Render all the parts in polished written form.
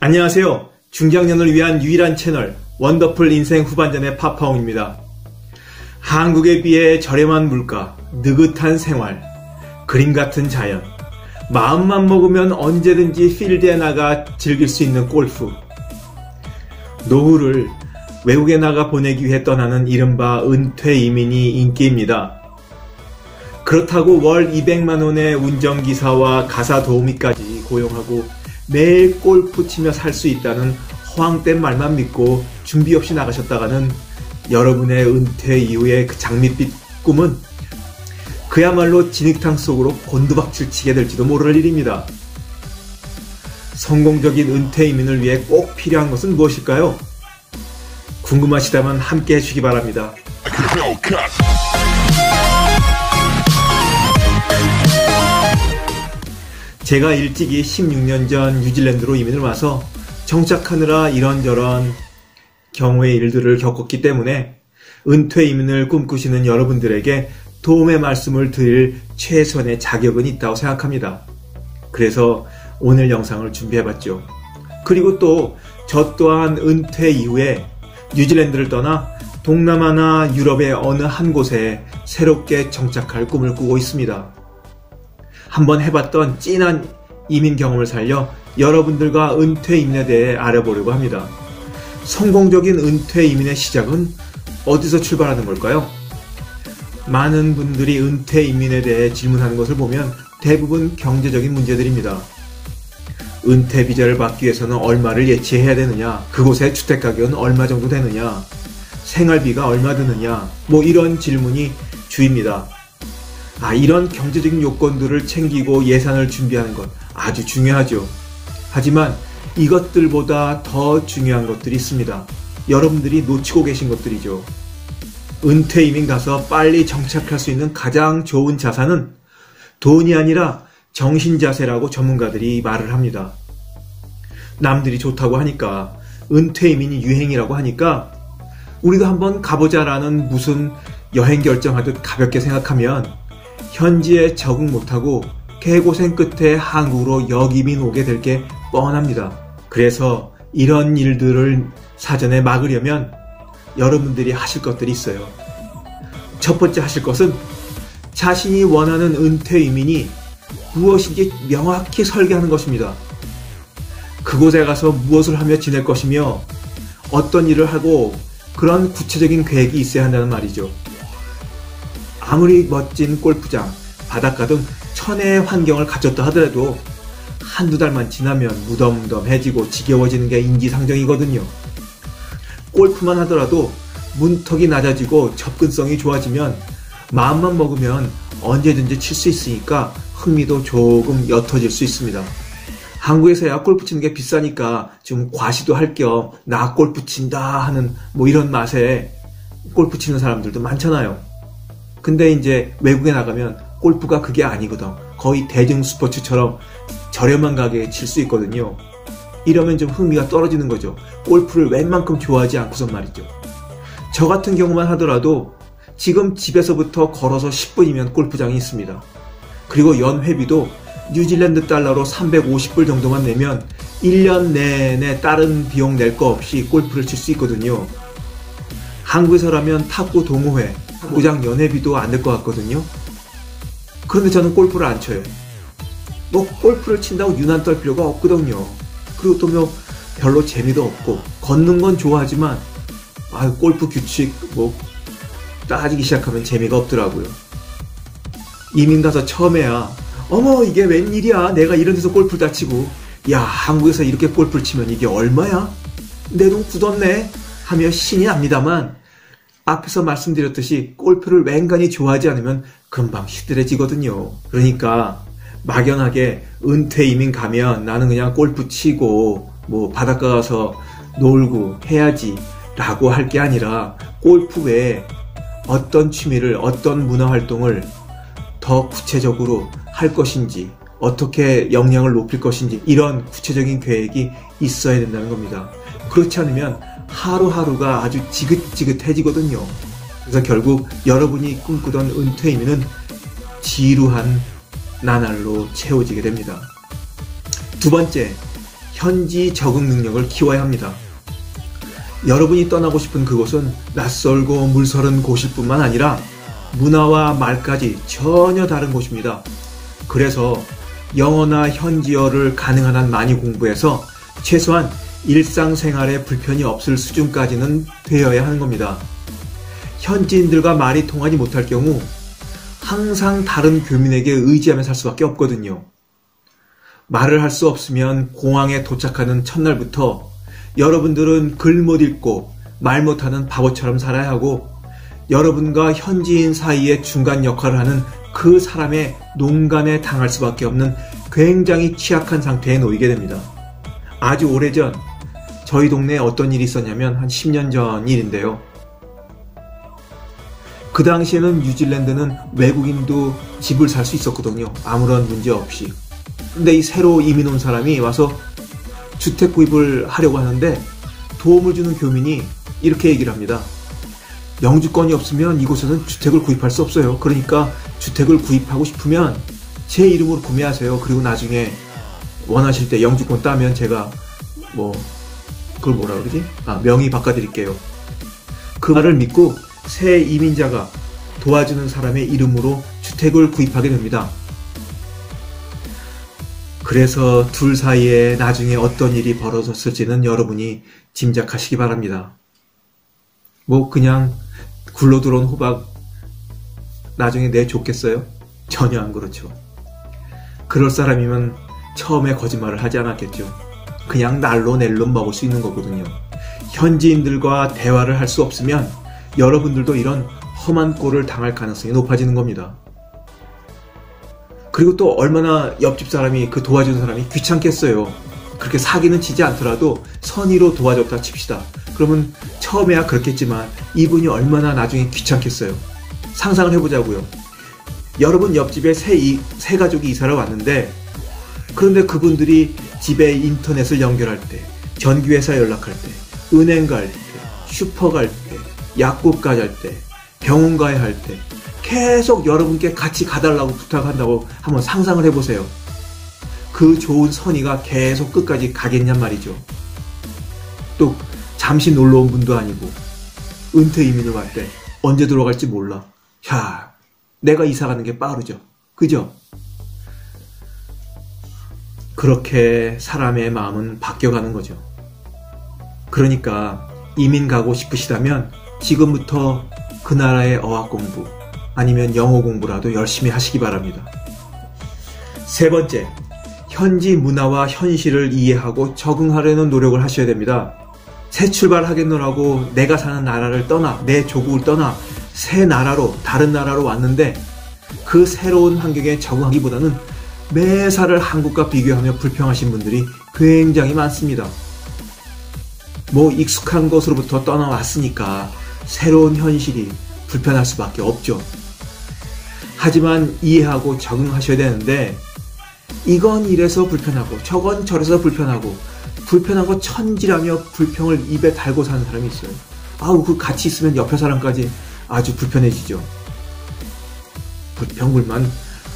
안녕하세요. 중장년을 위한 유일한 채널 원더풀 인생 후반전의 파파홍입니다. 한국에 비해 저렴한 물가, 느긋한 생활, 그림 같은 자연, 마음만 먹으면 언제든지 필드에 나가 즐길 수 있는 골프, 노후를 외국에 나가 보내기 위해 떠나는 이른바 은퇴 이민이 인기입니다. 그렇다고 월 200만 원의 운전기사와 가사 도우미까지 고용하고 매일 골프 치며 살 수 있다는 허황된 말만 믿고 준비 없이 나가셨다가는 여러분의 은퇴 이후의 그 장밋빛 꿈은 그야말로 진흙탕 속으로 곤두박질 치게 될지도 모를 일입니다. 성공적인 은퇴 이민을 위해 꼭 필요한 것은 무엇일까요? 궁금하시다면 함께 해주시기 바랍니다. 제가 일찍이 16년 전 뉴질랜드로 이민을 와서 정착하느라 이런저런 경우의 일들을 겪었기 때문에 은퇴 이민을 꿈꾸시는 여러분들에게 도움의 말씀을 드릴 최선의 자격은 있다고 생각합니다. 그래서 오늘 영상을 준비해봤죠. 그리고 또 저 또한 은퇴 이후에 뉴질랜드를 떠나 동남아나 유럽의 어느 한 곳에 새롭게 정착할 꿈을 꾸고 있습니다. 한번 해봤던 찐한 이민 경험을 살려 여러분들과 은퇴 이민에 대해 알아보려고 합니다. 성공적인 은퇴 이민의 시작은 어디서 출발하는 걸까요? 많은 분들이 은퇴 이민에 대해 질문하는 것을 보면 대부분 경제적인 문제들입니다. 은퇴 비자를 받기 위해서는 얼마를 예치해야 되느냐, 그곳의 주택가격은 얼마 정도 되느냐, 생활비가 얼마 드느냐, 이런 질문이 주입니다. 이런 경제적인 요건들을 챙기고 예산을 준비하는 것 아주 중요하죠. 하지만 이것들보다 더 중요한 것들이 있습니다. 여러분들이 놓치고 계신 것들이죠. 은퇴 이민 가서 빨리 정착할 수 있는 가장 좋은 자산은 돈이 아니라 정신자세라고 전문가들이 말을 합니다. 남들이 좋다고 하니까, 은퇴 이민이 유행이라고 하니까 우리도 한번 가보자라는 무슨 여행 결정하듯 가볍게 생각하면 현지에 적응 못하고 개고생 끝에 한국으로 역이민 오게 될 게 뻔합니다. 그래서 이런 일들을 사전에 막으려면 여러분들이 하실 것들이 있어요. 첫 번째 하실 것은 자신이 원하는 은퇴 이민이 무엇인지 명확히 설계하는 것입니다. 그곳에 가서 무엇을 하며 지낼 것이며 어떤 일을 하고 그런 구체적인 계획이 있어야 한다는 말이죠. 아무리 멋진 골프장, 바닷가 등 천혜의 환경을 갖췄다 하더라도 한두 달만 지나면 무덤덤해지고 지겨워지는 게 인지상정이거든요. 골프만 하더라도 문턱이 낮아지고 접근성이 좋아지면 마음만 먹으면 언제든지 칠 수 있으니까 흥미도 조금 옅어질 수 있습니다. 한국에서야 골프 치는 게 비싸니까 좀 과시도 할 겸 나 골프 친다 하는 이런 맛에 골프 치는 사람들도 많잖아요. 근데 이제 외국에 나가면 골프가 그게 아니거든. 거의 대중 스포츠처럼 저렴한 가격에 칠 수 있거든요. 이러면 좀 흥미가 떨어지는 거죠. 골프를 웬만큼 좋아하지 않고선 말이죠. 저 같은 경우만 하더라도 지금 집에서부터 걸어서 10분이면 골프장이 있습니다. 그리고 연회비도 뉴질랜드 달러로 350불 정도만 내면 1년 내내 다른 비용 낼 거 없이 골프를 칠 수 있거든요. 한국에서라면 탁구 동호회, 탁구장 연회비도 안 될 것 같거든요. 그런데 저는 골프를 안 쳐요. 골프를 친다고 유난 떨 필요가 없거든요. 그리고 또 별로 재미도 없고, 걷는 건 좋아하지만 골프 규칙 따지기 시작하면 재미가 없더라고요. 이민 가서 처음에야 어머 이게 웬일이야, 내가 이런 데서 골프를 다 치고, 야 한국에서 이렇게 골프를 치면 이게 얼마야? 내 돈 굳었네 하며 신이 납니다만, 앞에서 말씀드렸듯이 골프를 웬간히 좋아하지 않으면 금방 시들해지거든요. 그러니까 막연하게 은퇴 이민 가면 나는 그냥 골프 치고 바닷가 가서 놀고 해야지 라고 할 게 아니라, 골프 외에 어떤 취미를, 어떤 문화활동을 더 구체적으로 할 것인지, 어떻게 역량을 높일 것인지, 이런 구체적인 계획이 있어야 된다는 겁니다. 그렇지 않으면 하루하루가 아주 지긋지긋해지거든요. 그래서 결국 여러분이 꿈꾸던 은퇴 이민은 지루한 나날로 채워지게 됩니다. 두 번째, 현지 적응 능력을 키워야 합니다. 여러분이 떠나고 싶은 그곳은 낯설고 물서른 곳일 뿐만 아니라 문화와 말까지 전혀 다른 곳입니다. 그래서 영어나 현지어를 가능한 한 많이 공부해서 최소한 일상생활에 불편이 없을 수준까지는 되어야 하는 겁니다. 현지인들과 말이 통하지 못할 경우 항상 다른 교민에게 의지하며 살 수밖에 없거든요. 말을 할 수 없으면 공항에 도착하는 첫날부터 여러분들은 글 못 읽고 말 못하는 바보처럼 살아야 하고 여러분과 현지인 사이의 중간 역할을 하는 그 사람의 농간에 당할 수밖에 없는 굉장히 취약한 상태에 놓이게 됩니다. 아주 오래전 저희 동네에 어떤 일이 있었냐면 한 10년 전 일인데요. 그 당시에는 뉴질랜드는 외국인도 집을 살 수 있었거든요. 아무런 문제 없이. 근데 이 새로 이민 온 사람이 와서 주택 구입을 하려고 하는데 도움을 주는 교민이 이렇게 얘기를 합니다. 영주권이 없으면 이곳에는 주택을 구입할 수 없어요. 그러니까 주택을 구입하고 싶으면 제 이름으로 구매하세요. 그리고 나중에 원하실 때 영주권 따면 제가 그걸 뭐라 그러지? 명의 바꿔드릴게요. 그 말을 믿고 새 이민자가 도와주는 사람의 이름으로 주택을 구입하게 됩니다. 그래서 둘 사이에 나중에 어떤 일이 벌어졌을지는 여러분이 짐작하시기 바랍니다. 그냥 굴러 들어온 호박 나중에 내줬겠어요? 전혀 안 그렇죠. 그럴 사람이면 처음에 거짓말을 하지 않았겠죠. 그냥 날로 낼로 먹을 수 있는 거거든요. 현지인들과 대화를 할 수 없으면 여러분들도 이런 험한 꼴을 당할 가능성이 높아지는 겁니다. 그리고 또 얼마나 옆집 사람이 그 도와준 사람이 귀찮겠어요. 그렇게 사기는 치지 않더라도 선의로 도와줬다 칩시다. 그러면 처음에야 그렇겠지만 이분이 얼마나 나중에 귀찮겠어요. 상상을 해보자고요. 여러분 옆집에 새 가족이 이사를 왔는데 그런데 그분들이 집에 인터넷을 연결할 때, 전기회사 연락할 때, 은행 갈 때, 슈퍼 갈 때, 약국 가야 때, 병원 가야 할 때 계속 여러분께 같이 가달라고 부탁한다고 한번 상상을 해보세요. 그 좋은 선의가 계속 끝까지 가겠냔 말이죠. 또 잠시 놀러 온 분도 아니고 은퇴 이민을 갈 때 언제 들어갈지 몰라. 내가 이사 가는 게 빠르죠. 그죠? 그렇게 사람의 마음은 바뀌어가는 거죠. 그러니까 이민 가고 싶으시다면 지금부터 그 나라의 어학 공부 아니면 영어 공부라도 열심히 하시기 바랍니다. 세 번째, 현지 문화와 현실을 이해하고 적응하려는 노력을 하셔야 됩니다. 새 출발하겠노라고 내가 사는 나라를 떠나, 내 조국을 떠나 새 나라로, 다른 나라로 왔는데 그 새로운 환경에 적응하기보다는 매사를 한국과 비교하며 불평하신 분들이 굉장히 많습니다. 익숙한 곳으로부터 떠나왔으니까 새로운 현실이 불편할 수밖에 없죠. 하지만 이해하고 적응하셔야 되는데 이건 이래서 불편하고 저건 저래서 불편하고 천지라며 불평을 입에 달고 사는 사람이 있어요. 그 같이 있으면 옆에 사람까지 아주 불편해지죠. 불평불만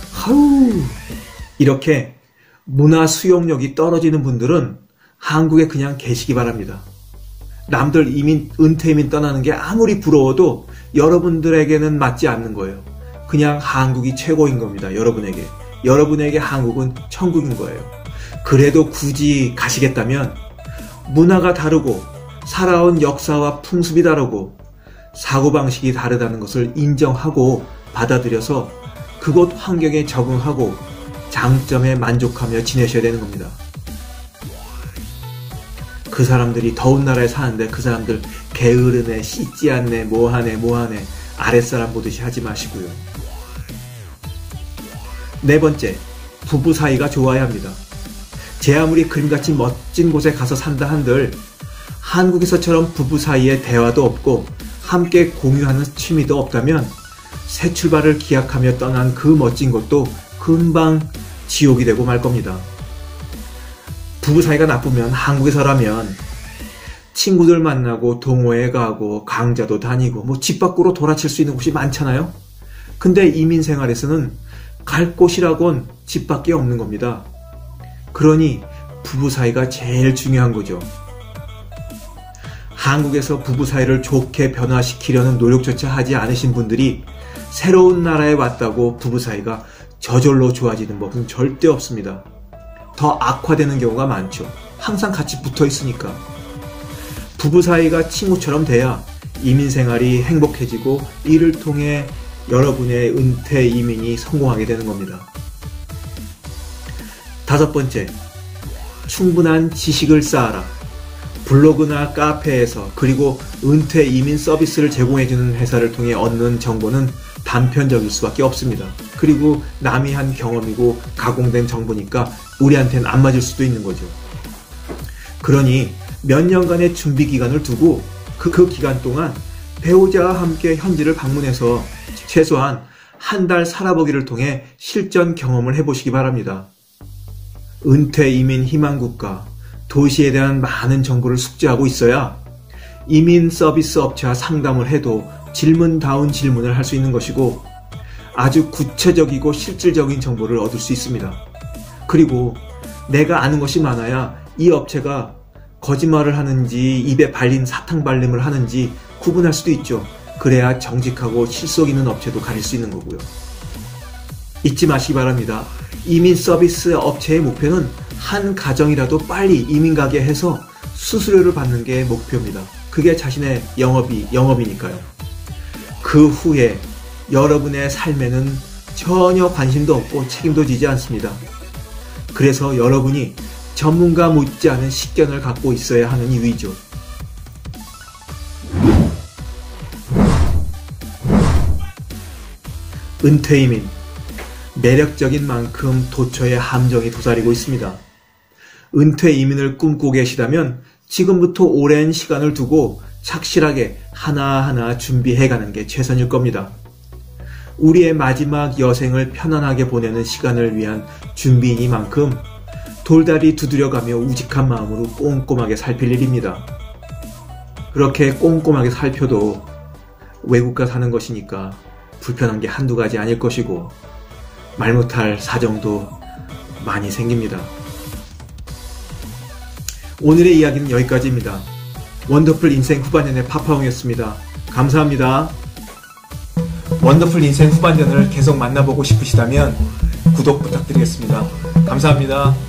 이렇게 문화 수용력이 떨어지는 분들은 한국에 그냥 계시기 바랍니다. 남들 은퇴 이민 떠나는 게 아무리 부러워도 여러분들에게는 맞지 않는 거예요. 그냥 한국이 최고인 겁니다. 여러분에게 한국은 천국인 거예요. 그래도 굳이 가시겠다면 문화가 다르고 살아온 역사와 풍습이 다르고 사고방식이 다르다는 것을 인정하고 받아들여서 그곳 환경에 적응하고 장점에 만족하며 지내셔야 되는 겁니다. 그 사람들이 더운 나라에 사는데 그 사람들 게으르네, 씻지 않네, 뭐하네 아랫사람 보듯이 하지 마시고요. 네 번째, 부부 사이가 좋아야 합니다. 제 아무리 그림같이 멋진 곳에 가서 산다 한들 한국에서처럼 부부 사이에 대화도 없고 함께 공유하는 취미도 없다면 새 출발을 기약하며 떠난 그 멋진 곳도 금방 지옥이 되고 말 겁니다. 부부 사이가 나쁘면 한국에서라면 친구들 만나고 동호회 가고 강좌도 다니고 집 밖으로 돌아칠 수 있는 곳이 많잖아요. 근데 이민 생활에서는 갈 곳이라곤 집 밖에 없는 겁니다. 그러니 부부 사이가 제일 중요한 거죠. 한국에서 부부 사이를 좋게 변화시키려는 노력조차 하지 않으신 분들이 새로운 나라에 왔다고 부부 사이가 저절로 좋아지는 법은 절대 없습니다. 더 악화되는 경우가 많죠. 항상 같이 붙어 있으니까. 부부 사이가 친구처럼 돼야 이민 생활이 행복해지고 이를 통해 여러분의 은퇴 이민이 성공하게 되는 겁니다. 5번째, 충분한 지식을 쌓아라. 블로그나 카페에서 그리고 은퇴 이민 서비스를 제공해주는 회사를 통해 얻는 정보는 단편적일 수밖에 없습니다. 그리고 남이 한 경험이고 가공된 정보니까 우리한테는 안 맞을 수도 있는 거죠. 그러니 몇 년간의 준비 기간을 두고 그 기간 동안 배우자와 함께 현지를 방문해서 최소한 한 달 살아보기를 통해 실전 경험을 해보시기 바랍니다. 은퇴 이민 희망국가, 도시에 대한 많은 정보를 숙지하고 있어야 이민 서비스 업체와 상담을 해도 질문다운 질문을 할 수 있는 것이고 아주 구체적이고 실질적인 정보를 얻을 수 있습니다. 그리고 내가 아는 것이 많아야 이 업체가 거짓말을 하는지 입에 발린 사탕 발림을 하는지 구분할 수도 있죠. 그래야 정직하고 실속 있는 업체도 가릴 수 있는 거고요. 잊지 마시기 바랍니다. 이민 서비스 업체의 목표는 한 가정이라도 빨리 이민 가게 해서 수수료를 받는 게 목표입니다. 그게 자신의 영업이니까요. 그 후에 여러분의 삶에는 전혀 관심도 없고 책임도 지지 않습니다. 그래서 여러분이 전문가 못지않은 식견을 갖고 있어야 하는 이유이죠. 은퇴 이민, 매력적인 만큼 도처에 함정이 도사리고 있습니다. 은퇴 이민을 꿈꾸고 계시다면 지금부터 오랜 시간을 두고 착실하게 하나하나 준비해가는 게 최선일 겁니다. 우리의 마지막 여생을 편안하게 보내는 시간을 위한 준비이니만큼 돌다리 두드려가며 우직한 마음으로 꼼꼼하게 살필 일입니다. 그렇게 꼼꼼하게 살펴도 외국가 사는 것이니까 불편한 게 한두 가지 아닐 것이고 말 못할 사정도 많이 생깁니다. 오늘의 이야기는 여기까지입니다. 원더풀 인생 후반년의 파파홍이었습니다. 감사합니다. 원더풀 인생 후반년을 계속 만나보고 싶으시다면 구독 부탁드리겠습니다. 감사합니다.